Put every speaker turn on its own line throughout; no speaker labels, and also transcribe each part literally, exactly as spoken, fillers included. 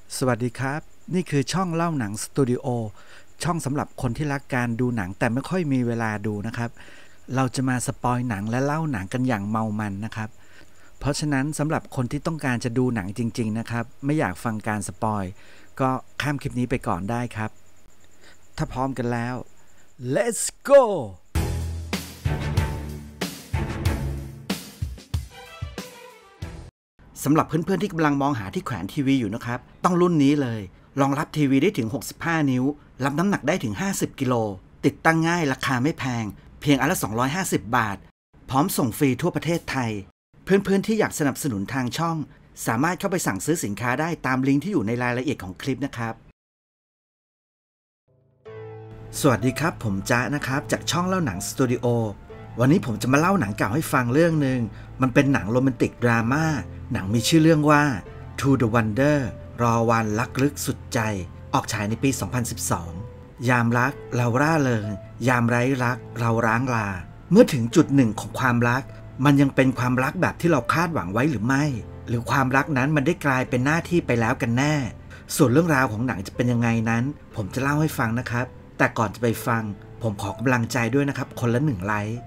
สวัสดีครับนี่คือช่องเล่าหนังสตูดิโอช่องสำหรับคนที่รักการดูหนังแต่ไม่ค่อยมีเวลาดูนะครับเราจะมาสปอยหนังและเล่าหนังกันอย่างเมามันนะครับเพราะฉะนั้นสำหรับคนที่ต้องการจะดูหนังจริงๆนะครับไม่อยากฟังการสปอยก็ข้ามคลิปนี้ไปก่อนได้ครับถ้าพร้อมกันแล้ว let's goสำหรับเพื่อนๆที่กำลังมองหาที่แขวนทีวีอยู่นะครับต้องรุ่นนี้เลยรองรับทีวีได้ถึงหกสิบห้านิ้วรับน้ำหนักได้ถึงห้าสิบกิโลติดตั้งง่ายราคาไม่แพงเพียงอันละสองร้อยห้าสิบบาทพร้อมส่งฟรีทั่วประเทศไทยเพื่อนๆที่อยากสนับสนุนทางช่องสามารถเข้าไปสั่งซื้อสินค้าได้ตามลิงก์ที่อยู่ในรายละเอียดของคลิปนะครับสวัสดีครับผมจ๊ะนะครับจากช่องเล่าหนังสตูดิโอวันนี้ผมจะมาเล่าหนังเก่าให้ฟังเรื่องหนึ่งมันเป็นหนังโรแมนติกดราม่าหนังมีชื่อเรื่องว่า To the Wonder รอวันรักลึกสุดใจออกฉายในปี สองพันสิบสอง ยามรักเราร่าเริงยามไร้รักเราร้างลาเมื่อถึงจุดหนึ่งของความรักมันยังเป็นความรักแบบที่เราคาดหวังไว้หรือไม่หรือความรักนั้นมันได้กลายเป็นหน้าที่ไปแล้วกันแน่ส่วนเรื่องราวของหนังจะเป็นยังไงนั้นผมจะเล่าให้ฟังนะครับแต่ก่อนจะไปฟังผมขอกำลังใจด้วยนะครับคนละหนึ่งไลค์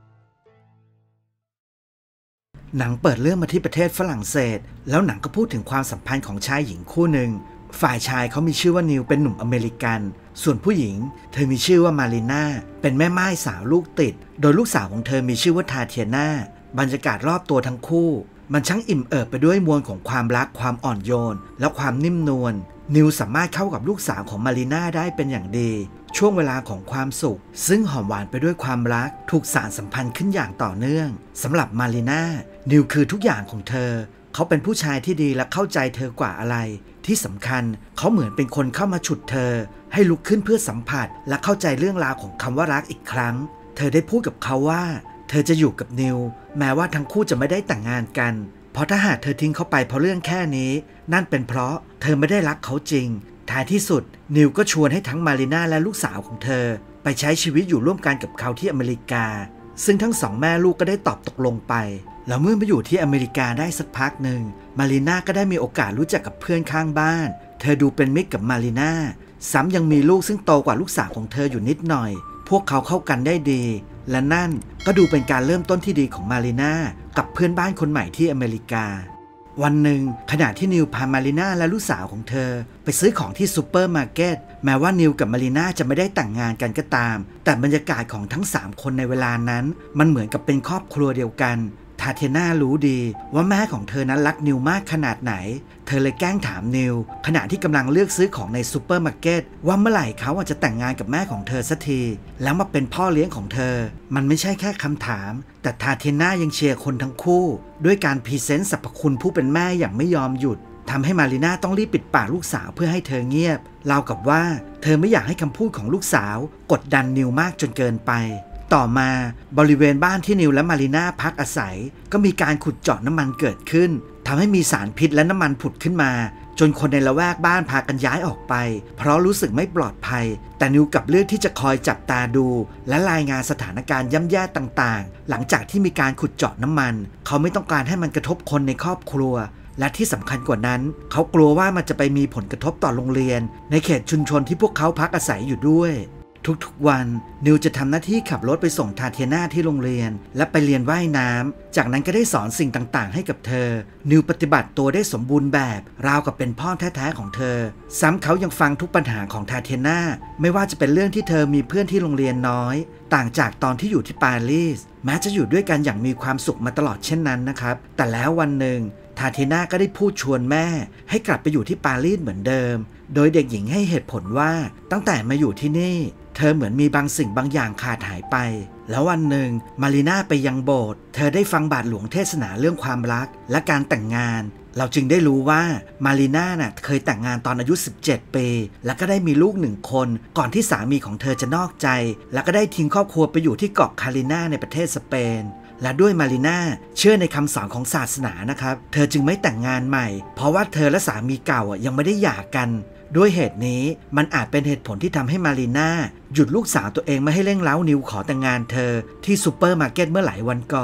หนังเปิดเรื่องมาที่ประเทศฝรั่งเศสแล้วหนังก็พูดถึงความสัมพันธ์ของชายหญิงคู่หนึ่งฝ่ายชายเขามีชื่อว่านิวเป็นหนุ่มอเมริกันส่วนผู้หญิงเธอมีชื่อว่ามารีนาเป็นแม่ม่ายสาวลูกติดโดยลูกสาวของเธอมีชื่อว่าทาเทียนาบรรยากาศรอบตัวทั้งคู่มันช่างอิ่มเอิบไปด้วยมวลของความรักความอ่อนโยนและความนิ่มนวลนิวสามารถเข้ากับลูกสาวของมารีนาได้เป็นอย่างดีช่วงเวลาของความสุขซึ่งหอมหวานไปด้วยความรักถูกสานสัมพันธ์ขึ้นอย่างต่อเนื่องสำหรับมารีนานิวคือทุกอย่างของเธอเขาเป็นผู้ชายที่ดีและเข้าใจเธอกว่าอะไรที่สำคัญเขาเหมือนเป็นคนเข้ามาฉุดเธอให้ลุกขึ้นเพื่อสัมผัสและเข้าใจเรื่องราวของคำว่ารักอีกครั้งเธอได้พูดกับเขาว่าเธอจะอยู่กับนิวแม้ว่าทั้งคู่จะไม่ได้แต่งงานกันเพราะถ้าหากเธอทิ้งเขาไปเพราะเรื่องแค่นี้นั่นเป็นเพราะเธอไม่ได้รักเขาจริงท้ายที่สุดนิวก็ชวนให้ทั้งมารีนาและลูกสาวของเธอไปใช้ชีวิตอยู่ร่วมกันกับเขาที่อเมริกาซึ่งทั้งสองแม่ลูกก็ได้ตอบตกลงไปแล้วเมื่อมาอยู่ที่อเมริกาได้สักพักหนึ่งมารีนาก็ได้มีโอกาสรู้จักกับเพื่อนข้างบ้านเธอดูเป็นมิตรกับมารีนาซ้ำยังมีลูกซึ่งโตกว่าลูกสาวของเธออยู่นิดหน่อยพวกเขาเข้ากันได้ดีและนั่นก็ดูเป็นการเริ่มต้นที่ดีของมารีนากับเพื่อนบ้านคนใหม่ที่อเมริกาวันหนึ่งขณะที่นิวพามารีนาและลูกสาวของเธอไปซื้อของที่ซูเปอร์มาร์เก็ตแม้ว่านิวกับมารีนาจะไม่ได้แต่งงานกันก็ตามแต่บรรยากาศของทั้งสามคนในเวลานั้นมันเหมือนกับเป็นครอบครัวเดียวกันทาเทน่ารู้ดีว่าแม่ของเธอนั้นรักนิวมากขนาดไหนเธอเลยแกล้งถามนิวขณะที่กำลังเลือกซื้อของในซูเปอร์มาร์เก็ตว่าเมื่อไหร่เขาจะแต่งงานกับแม่ของเธอสักทีแล้วมาเป็นพ่อเลี้ยงของเธอมันไม่ใช่แค่คำถามแต่ทาเทน่ายังเชียร์คนทั้งคู่ด้วยการพรีเซนต์สรรพคุณผู้เป็นแม่อย่างไม่ยอมหยุดทำให้มารีนาต้องรีบปิดปากลูกสาวเพื่อให้เธอเงียบราวกับว่าเธอไม่อยากให้คำพูดของลูกสาวกดดันนิวมากจนเกินไปต่อมาบริเวณบ้านที่นิวและมารีนาพักอาศัยก็มีการขุดเจาะน้ำมันเกิดขึ้นทำให้มีสารพิษและน้ำมันผุดขึ้นมาจนคนในละแวกบ้านพากันย้ายออกไปเพราะรู้สึกไม่ปลอดภัยแต่นิวกลับเลือกที่จะคอยจับตาดูและรายงานสถานการณ์ย่ำแย่ต่างๆหลังจากที่มีการขุดเจาะน้ำมันเขาไม่ต้องการให้มันกระทบคนในครอบครัวและที่สำคัญกว่านั้นเขากลัวว่ามันจะไปมีผลกระทบต่อโรงเรียนในเขตชุมชนที่พวกเขาพักอาศัยอยู่ด้วยทุกๆวันนิวจะทำหน้าที่ขับรถไปส่งทาเทียนาที่โรงเรียนและไปเรียนว่ายน้ำจากนั้นก็ได้สอนสิ่งต่างๆให้กับเธอนิวปฏิบัติตัวได้สมบูรณ์แบบราวกับเป็นพ่อแท้ๆของเธอซ้ำเขายังฟังทุกปัญหาของทาเทียนาไม่ว่าจะเป็นเรื่องที่เธอมีเพื่อนที่โรงเรียนน้อยต่างจากตอนที่อยู่ที่ปารีสแม้จะอยู่ด้วยกันอย่างมีความสุขมาตลอดเช่นนั้นนะครับแต่แล้ววันหนึ่งทาเทียนาก็ได้พูดชวนแม่ให้กลับไปอยู่ที่ปารีสเหมือนเดิมโดยเด็กหญิงให้เหตุผลว่าตั้งแต่มาอยู่ที่นี่เธอเหมือนมีบางสิ่งบางอย่างขาดหายไปแล้ววันหนึ่งมารีนาไปยังโบสถ์เธอได้ฟังบาทหลวงเทศนาเรื่องความรักและการแต่งงานเราจึงได้รู้ว่ามารีนาน่ะเคยแต่งงานตอนอายุสิบเจ็ดปีแล้วก็ได้มีลูกหนึ่งคนก่อนที่สามีของเธอจะนอกใจแล้วก็ได้ทิ้งครอบครัวไปอยู่ที่เกาะคารินาในประเทศสเปนและด้วยมารีนาเชื่อในคำสอนของศาสนานะครับเธอจึงไม่แต่งงานใหม่เพราะว่าเธอและสามีเก่ายังไม่ได้หย่ากันด้วยเหตุนี้มันอาจเป็นเหตุผลที่ทำให้มารีนาหยุดลูกสาวตัวเองไม่ให้เร่งเร้านิวขอแต่งงานเธอที่ซูเปอร์มาร์เก็ตเมื่อหลายวันก่อน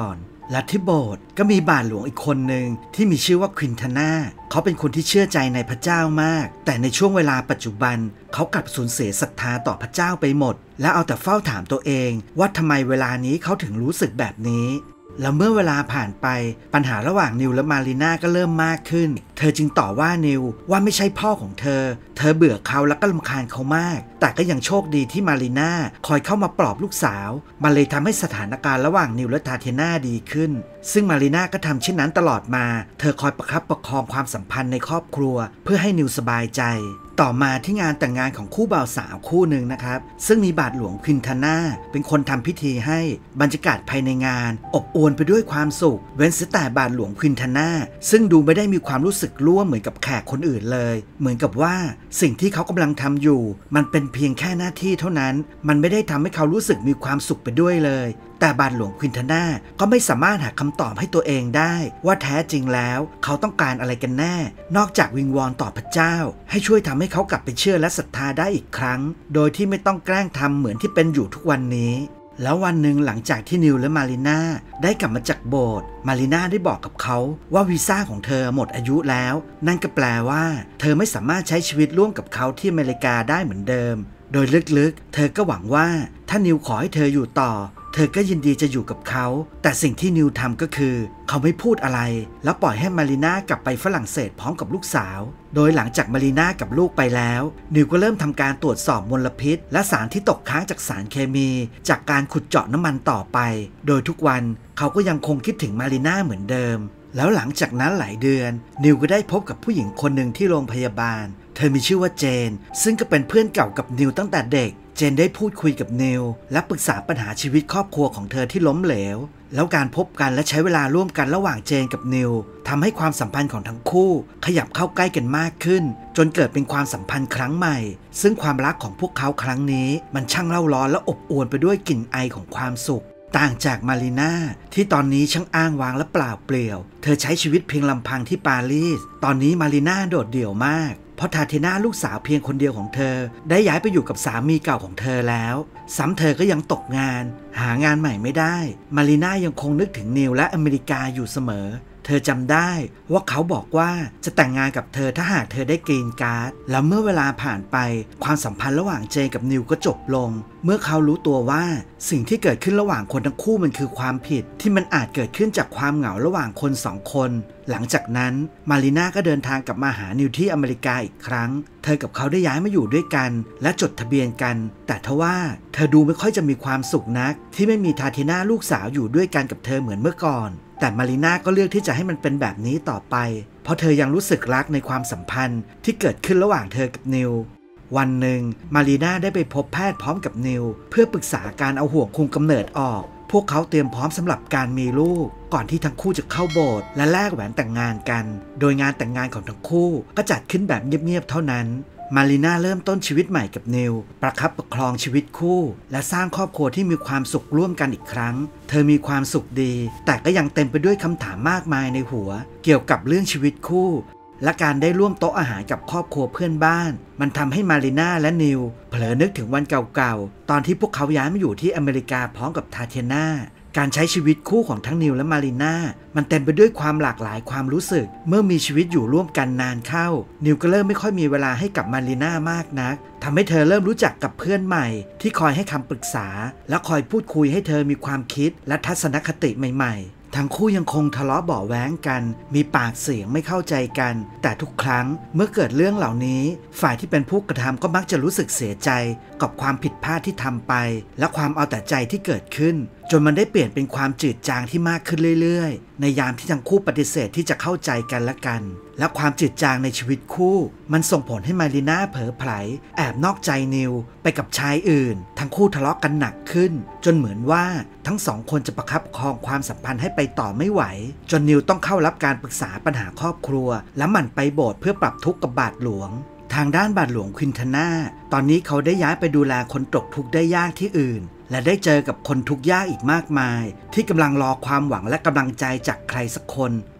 และที่โบสถ์ก็มีบาทหลวงอีกคนหนึ่งที่มีชื่อว่าควินทาน่าเขาเป็นคนที่เชื่อใจในพระเจ้ามากแต่ในช่วงเวลาปัจจุบันเขากลับสูญเสียศรัทธาต่อพระเจ้าไปหมดและเอาแต่เฝ้าถามตัวเองว่าทำไมเวลานี้เขาถึงรู้สึกแบบนี้แล้วเมื่อเวลาผ่านไปปัญหาระหว่างนิวและมารีน่าก็เริ่มมากขึ้นเธอจึงต่อว่านิวว่าไม่ใช่พ่อของเธอเธอเบื่อเขาและก็รำคาญเขามากแต่ก็ยังโชคดีที่มารีน่าคอยเข้ามาปลอบลูกสาวมันเลยทำให้สถานการณ์ระหว่างนิวและทาเทน่าดีขึ้นซึ่งมารีน่าก็ทำเช่นนั้นตลอดมาเธอคอยประคับประคองความสัมพันธ์ในครอบครัวเพื่อให้นิวสบายใจต่อมาที่งานแต่งงานของคู่บ่าวสาวคู่หนึ่งนะครับซึ่งมีบาทหลวงควินทาน่าเป็นคนทำพิธีให้บรรยากาศภายในงานอบอวลไปด้วยความสุขเว้นเสียแต่บาทหลวงควินทาน่าซึ่งดูไม่ได้มีความรู้สึกร่วมเหมือนกับแขกคนอื่นเลยเหมือนกับว่าสิ่งที่เขากำลังทำอยู่มันเป็นเพียงแค่หน้าที่เท่านั้นมันไม่ได้ทำให้เขารู้สึกมีความสุขไปด้วยเลยแต่บาทหลวงควินทาน่าก็ไม่สามารถหาคำตอบให้ตัวเองได้ว่าแท้จริงแล้วเขาต้องการอะไรกันแน่นอกจากวิงวอนต่อพระเจ้าให้ช่วยทำให้เขากลับไปเชื่อและศรัทธาได้อีกครั้งโดยที่ไม่ต้องแกล้งทำเหมือนที่เป็นอยู่ทุกวันนี้แล้ววันหนึ่งหลังจากที่นิวและมารีน่าได้กลับมาจากโบสถ์มารีน่าได้บอกกับเขาว่าวีซ่าของเธอหมดอายุแล้วนั่นก็แปลว่าเธอไม่สามารถใช้ชีวิตร่วมกับเขาที่อเมริกาได้เหมือนเดิมโดยลึกๆเธอก็หวังว่าถ้านิวขอให้เธออยู่ต่อเธอก็ยินดีจะอยู่กับเขาแต่สิ่งที่นิวทำก็คือเขาไม่พูดอะไรแล้วปล่อยให้มารีน่ากลับไปฝรั่งเศสพร้อมกับลูกสาวโดยหลังจากมารีน่ากับลูกไปแล้วนิวก็เริ่มทำการตรวจสอบมลพิษและสารที่ตกค้างจากสารเคมีจากการขุดเจาะน้ำมันต่อไปโดยทุกวันเขาก็ยังคงคิดถึงมารีน่าเหมือนเดิมแล้วหลังจากนั้นหลายเดือนนิวก็ได้พบกับผู้หญิงคนหนึ่งที่โรงพยาบาลเธอมีชื่อว่าเจนซึ่งก็เป็นเพื่อนเก่ากับนิวตั้งแต่เด็กเจนได้พูดคุยกับนิวและปรึกษาปัญหาชีวิตครอบครัวของเธอที่ล้มเหลวแล้วการพบกันและใช้เวลาร่วมกันระหว่างเจนกับนิวทำให้ความสัมพันธ์ของทั้งคู่ขยับเข้าใกล้กันมากขึ้นจนเกิดเป็นความสัมพันธ์ครั้งใหม่ซึ่งความรักของพวกเขาครั้งนี้มันช่างเล่าร้อนและอบอวลไปด้วยกลิ่นไอของความสุขต่างจากมารีน่าที่ตอนนี้ช่างอ้างว้างและเปล่าเปลี่ยวเธอใช้ชีวิตเพียงลำพังที่ปารีสตอนนี้มารีน่าโดดเดี่ยวมากเพราะทาเทน่าลูกสาวเพียงคนเดียวของเธอได้ย้ายไปอยู่กับสามีเก่าของเธอแล้วซ้ำเธอก็ยังตกงานหางานใหม่ไม่ได้มารีน่ายังคงนึกถึงนิวและอเมริกาอยู่เสมอเธอจำได้ว่าเขาบอกว่าจะแต่งงานกับเธอถ้าหากเธอได้กรีนการ์ดแล้วเมื่อเวลาผ่านไปความสัมพันธ์ระหว่างเจนกับนิวก็จบลงเมื่อเขารู้ตัวว่าสิ่งที่เกิดขึ้นระหว่างคนทั้งคู่มันคือความผิดที่มันอาจเกิดขึ้นจากความเหงาระหว่างคนสองคนหลังจากนั้นมารีน่าก็เดินทางกลับมาหานิวที่อเมริกาอีกครั้งเธอกับเขาได้ย้ายมาอยู่ด้วยกันและจดทะเบียนกันแต่ทว่าเธอดูไม่ค่อยจะมีความสุขนักที่ไม่มีทาเทน่าลูกสาวอยู่ด้วยกันกับเธอเหมือนเมื่อก่อนแต่มารีน่าก็เลือกที่จะให้มันเป็นแบบนี้ต่อไปเพราะเธอยังรู้สึกรักในความสัมพันธ์ที่เกิดขึ้นระหว่างเธอกับนิววันหนึ่งมารีน่าได้ไปพบแพทย์พร้อมกับนิวเพื่อปรึกษาการเอาห่วงคุมกำเนิดออกพวกเขาเตรียมพร้อมสำหรับการมีลูกก่อนที่ทั้งคู่จะเข้าโบสถ์และแลกแหวนแต่งงานกันโดยงานแต่งงานของทั้งคู่ก็จัดขึ้นแบบเงียบๆเท่านั้นมารีน่าเริ่มต้นชีวิตใหม่กับนิวประคับประคองชีวิตคู่และสร้างครอบครัวที่มีความสุขร่วมกันอีกครั้งเธอมีความสุขดีแต่ก็ยังเต็มไปด้วยคำถามมากมายในหัวเกี่ยวกับเรื่องชีวิตคู่และการได้ร่วมโต๊ะอาหารกับครอบครัวเพื่อนบ้านมันทำให้มารีน่าและนิวเผลอนึกถึงวันเก่าๆตอนที่พวกเขาย้ายมาอยู่ที่อเมริกาพร้อมกับทาเทน่าการใช้ชีวิตคู่ของทั้งนิวและมารีน่ามันเต็มไปด้วยความหลากหลายความรู้สึกเมื่อมีชีวิตอยู่ร่วมกันนานเข้านิวก็เริ่มไม่ค่อยมีเวลาให้กับมารีน่ามากนักทำให้เธอเริ่มรู้จักกับเพื่อนใหม่ที่คอยให้คำปรึกษาและคอยพูดคุยให้เธอมีความคิดและทัศนคติใหม่ๆทั้งคู่ยังคงทะเลาะเบาะแว้งกันมีปากเสียงไม่เข้าใจกันแต่ทุกครั้งเมื่อเกิดเรื่องเหล่านี้ฝ่ายที่เป็นผู้กระทำก็มักจะรู้สึกเสียใจกับความผิดพลาดที่ทำไปและความเอาแต่ใจที่เกิดขึ้นจนมันได้เปลี่ยนเป็นความจืดจางที่มากขึ้นเรื่อยๆในยามที่ทั้งคู่ปฏิเสธที่จะเข้าใจกันและกันและความจืดจางในชีวิตคู่มันส่งผลให้มารีน่าเผลอไผลแอบนอกใจนิวไปกับชายอื่นทั้งคู่ทะเลาะกันหนักขึ้นจนเหมือนว่าทั้งสองคนจะประคับประคองความสัมพันธ์ให้ไปต่อไม่ไหวจนนิวต้องเข้ารับการปรึกษาปัญหาครอบครัวและหมั่นไปโบสถ์เพื่อปรับทุกข์กับบาทหลวงทางด้านบาทหลวงควินทาน่าตอนนี้เขาได้ย้ายไปดูแลคนตกทุกข์ได้ยากที่อื่นและได้เจอกับคนทุกข์ยากอีกมากมายที่กำลังรอความหวังและกำลังใจจากใครสักคนเ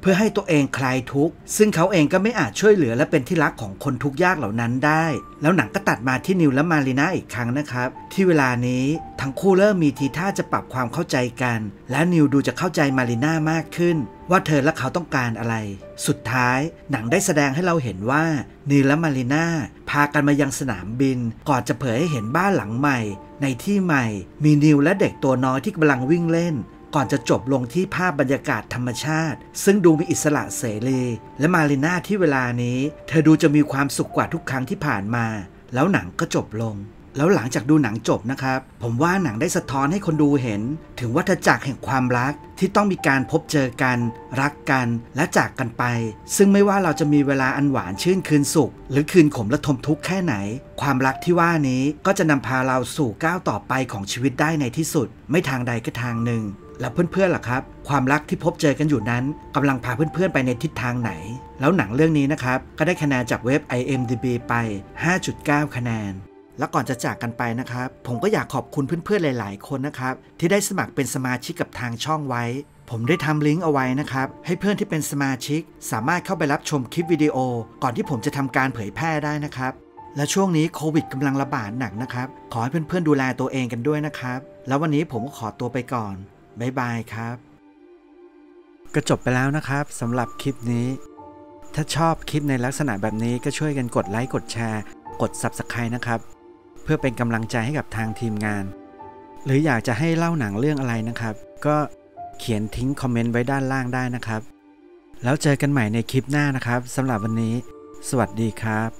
พื่อให้ตัวเองคลายทุกข์ซึ่งเขาเองก็ไม่อาจช่วยเหลือและเป็นที่รักของคนทุกข์ยากเหล่านั้นได้แล้วหนังก็ตัดมาที่นิวและมารีนาอีกครั้งนะครับที่เวลานี้ทั้งคู่เริ่มมีทีท่าจะปรับความเข้าใจกันและนิวดูจะเข้าใจมารีนามากขึ้นว่าเธอและเขาต้องการอะไรสุดท้ายหนังได้แสดงให้เราเห็นว่านิวและมารีนาพากันมายังสนามบินก่อนจะเผยให้เห็นบ้านหลังใหม่ในที่ใหม่มีนิวและเด็กตัวน้อยที่กำลังวิ่งเล่นก่อนจะจบลงที่ภาพบรรยากาศธรรมชาติซึ่งดูมีอิสระเสรีและมารีนาที่เวลานี้เธอดูจะมีความสุขกว่าทุกครั้งที่ผ่านมาแล้วหนังก็จบลงแล้วหลังจากดูหนังจบนะครับผมว่าหนังได้สะท้อนให้คนดูเห็นถึงวัฏจักรแห่งความรักที่ต้องมีการพบเจอกันรักกันและจากกันไปซึ่งไม่ว่าเราจะมีเวลาอันหวานชื่นคืนสุขหรือคืนขมและทมทุกข์แค่ไหนความรักที่ว่านี้ก็จะนำพาเราสู่ก้าวต่อไปของชีวิตได้ในที่สุดไม่ทางใดก็ทางหนึ่งแล้วเพื่อนๆล่ะครับความรักที่พบเจอกันอยู่นั้นกำลังพาเพื่อนๆไปในทิศทางไหนแล้วหนังเรื่องนี้นะครับก็ได้คะแนนจากเว็บ ไอ เอ็ม ดี บี ไป ห้าจุดเก้า คะแนนแล้วก่อนจะจากกันไปนะครับผมก็อยากขอบคุณเพื่อนๆหลายๆคนนะครับที่ได้สมัครเป็นสมาชิกกับทางช่องไว้ผมได้ทำลิงก์เอาไว้นะครับให้เพื่อนที่เป็นสมาชิกสามารถเข้าไปรับชมคลิปวิดีโอก่อนที่ผมจะทำการเผยแพร่ได้นะครับและช่วงนี้โควิดกำลังระบาดหนักนะครับขอให้เพื่อนๆดูแลตัวเองกันด้วยนะครับแล้ววันนี้ผมก็ขอตัวไปก่อนบ๊ายบายครับก็จบไปแล้วนะครับสำหรับคลิปนี้ถ้าชอบคลิปในลักษณะแบบนี้ก็ช่วยกันกดไลค์กดแชร์กด ซับสไครบ์ นะครับเพื่อเป็นกำลังใจให้กับทางทีมงานหรืออยากจะให้เล่าหนังเรื่องอะไรนะครับก็เขียนทิ้งคอมเมนต์ไว้ด้านล่างได้นะครับแล้วเจอกันใหม่ในคลิปหน้านะครับสำหรับวันนี้สวัสดีครับ